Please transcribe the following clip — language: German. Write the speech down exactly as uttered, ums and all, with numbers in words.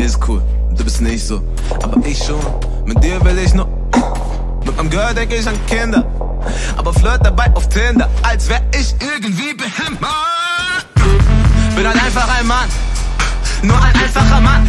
ist cool, du bist nicht so, aber ich schon. Mit dir will ich nur. Mit meinem Girl denk ich an Kinder, aber flirt dabei auf Tinder, als wär ich irgendwie behämmert. Bin halt einfach ein Mann, nur ein einfacher Mann.